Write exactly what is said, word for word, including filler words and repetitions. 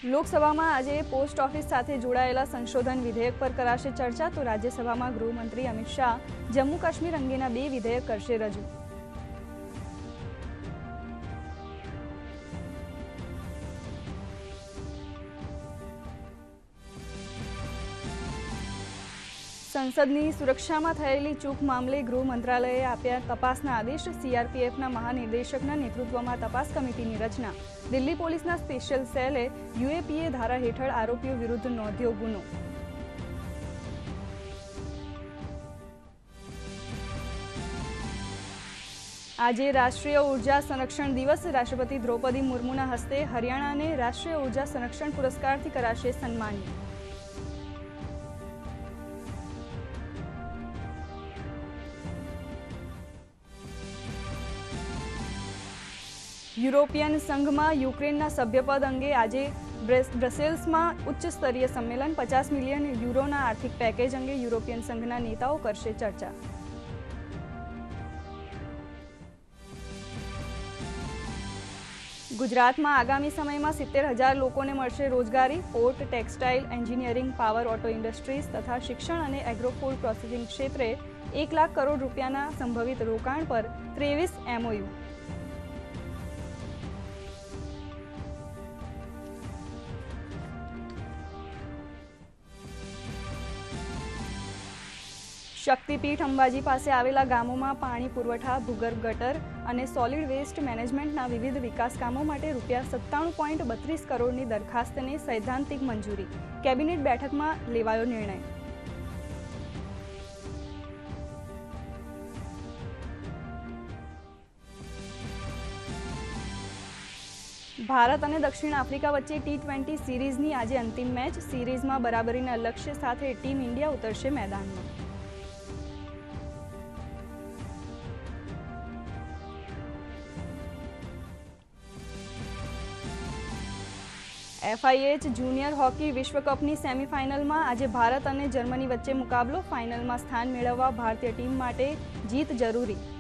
લોકસભામાં આજે post office સાથે જોડાયેલા સંશોધન વિધેયક પર કરાશે ચર્ચા, તો રાજ્યસભામાં ગૃહમંત્રી અમિત શાહ જમ્મુ કાશ્મીર અંગેના બે વિધેયક કરશે રજૂ. સંસદની સુરક્ષામાં થયેલી ચૂક મામલે ગૃહ મંત્રાલયે આપ્યા તપાસના આદેશ. સીઆરપીએફના મહાનિર્દેશકના નેતૃત્વમાં તપાસ કમિટીની રચના. દિલ્હી પોલીસના સ્પેશિયલ સેલે યુએપીએ ધારા હેઠળ આરોપીઓ વિરુદ્ધ નોંધ્યો ગુનો. આજે રાષ્ટ્રીય ઉર્જા સંરક્ષણ દિવસ. રાષ્ટ્રપતિ દ્રૌપદી મુર્મુના હસ્તે હરિયાણાને રાષ્ટ્રીય ઉર્જા સંરક્ષણ પુરસ્કારથી કરાશે સન્માનિત. યુરોપિયન સંઘમાં યુક્રેનના સભ્યપદ અંગે આજે બ્રસેલ્સમાં ઉચ્ચ સ્તરીય સંમેલન. પચાસ મિલિયન યુરોના આર્થિક પેકેજ અંગે યુરોપિયન સંઘના નેતાઓ કરશે ચર્ચા. ગુજરાતમાં આગામી સમયમાં સિત્તેર હજાર લોકોને મળશે રોજગારી. Port, textile, engineering, power, auto industries તથા શિક્ષણ અને એગ્રો-ફૂડ પ્રોસેસિંગ ક્ષેત્રે એક લાખ કરોડ રૂપિયાના સંભવિત રોકાણ પર ત્રેવીસ એમઓયુ. શક્તિપીઠ અંબાજી પાસે આવેલા ગામોમાં પાણી પુરવઠા, ભૂગર્ભ ગટર અને સોલિડ વેસ્ટ મેનેજમેન્ટના વિવિધ વિકાસ કામો માટે રૂપિયા સત્તાણું પોઈન્ટ બત્રીસ કરોડની દરખાસ્તને સૈદ્ધાંતિક મંજૂરી. કેબિનેટ બેઠકમાં લેવાયો નિર્ણય. ભારત અને દક્ષિણ આફ્રિકા વચ્ચે ટી ટ્વેન્ટી સિરીઝની આજે અંતિમ મેચ. સિરીઝમાં બરાબરીના લક્ષ્ય સાથે ટીમ ઇન્ડિયા ઉતરશે મેદાનમાં. એફઆઈએચ જુનિયર હોકી વિશ્વકપની સેમીફાઇનલમાં આજે ભારત અને જર્મની વચ્ચે મુકાબલો. ફાઇનલમાં સ્થાન મેળવવા ભારતીય ટીમ માટે જીત જરૂરી.